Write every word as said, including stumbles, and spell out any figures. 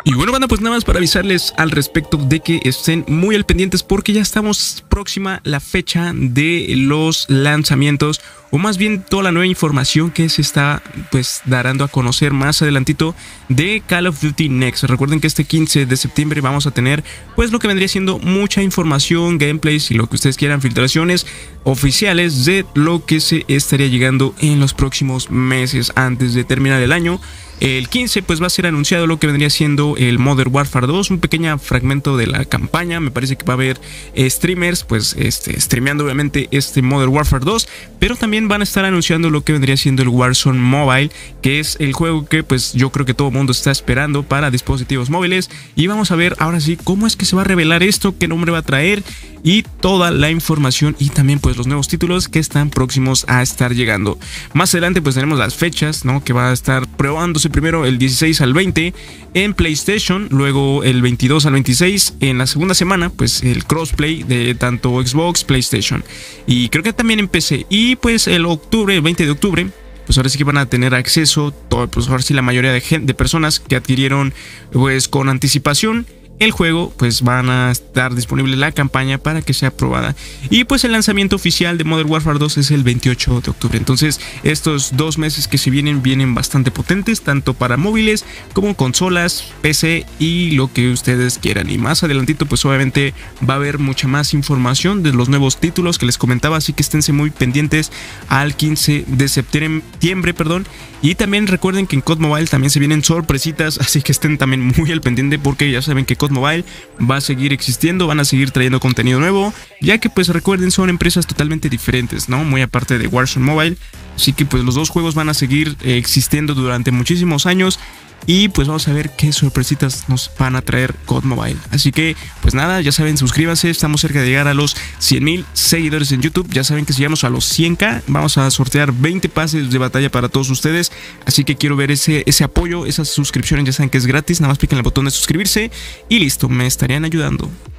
Y bueno, banda, pues nada más para avisarles al respecto de que estén muy al pendientes porque ya estamos próxima la fecha de los lanzamientos, o más bien toda la nueva información que se está pues dando a conocer más adelantito de Call of Duty Next. Recuerden que este quince de septiembre vamos a tener pues lo que vendría siendo mucha información, gameplays y lo que ustedes quieran, filtraciones oficiales de lo que se estaría llegando en los próximos meses antes de terminar el año. El quince pues va a ser anunciado lo que vendría siendo el Modern Warfare dos, un pequeño fragmento de la campaña. Me parece que va a haber eh, streamers pues este, streameando obviamente este Modern Warfare dos, pero también van a estar anunciando lo que vendría siendo el Warzone Mobile, que es el juego que pues yo creo que todo el mundo está esperando para dispositivos móviles. Y vamos a ver ahora sí cómo es que se va a revelar esto, qué nombre va a traer y toda la información, y también pues los nuevos títulos que están próximos a estar llegando. Más adelante pues tenemos las fechas, ¿no?, que va a estar probándose primero el dieciséis al veinte en PlayStation, luego el veintidós al veintiséis en la segunda semana pues el crossplay de tanto Xbox, PlayStation, y creo que también en P C. Y pues el octubre, el veinte de octubre, pues ahora sí que van a tener acceso todo, pues ahora sí la mayoría de, gente, de personas que adquirieron pues con anticipación el juego, pues van a estar disponible la campaña para que sea aprobada. Y pues el lanzamiento oficial de Modern Warfare dos es el veintiocho de octubre. Entonces estos dos meses que se vienen vienen bastante potentes, tanto para móviles como consolas, P C y lo que ustedes quieran. Y más adelantito pues obviamente va a haber mucha más información de los nuevos títulos que les comentaba, así que esténse muy pendientes al quince de septiembre, perdón. Y también recuerden que en C O D Mobile también se vienen sorpresitas, así que estén también muy al pendiente porque ya saben que C O D Mobile va a seguir existiendo, van a seguir trayendo contenido nuevo, ya que pues recuerden son empresas totalmente diferentes, ¿no? Muy aparte de Warzone Mobile, así que pues los dos juegos van a seguir eh, existiendo durante muchísimos años. Y pues vamos a ver qué sorpresitas nos van a traer C O D Mobile. Así que pues nada, ya saben, suscríbanse. Estamos cerca de llegar a los cien mil seguidores en YouTube. Ya saben que si llegamos a los cien mil, vamos a sortear veinte pases de batalla para todos ustedes. Así que quiero ver ese, ese apoyo, esas suscripciones. Ya saben que es gratis, nada más piquen el botón de suscribirse y listo, me estarían ayudando.